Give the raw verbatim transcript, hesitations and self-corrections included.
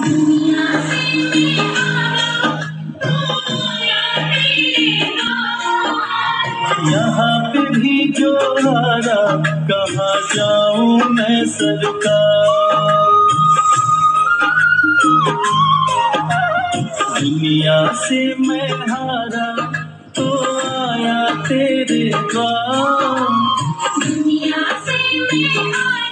दुनिया से मैं हारा तो आया तेरे द्वार। यहाँ पे भी जो हारा कहाँ जाऊं मैं सरकार। दुनिया से मैं हारा तो आया तेरे द्वार। दुनिया से मैं हारा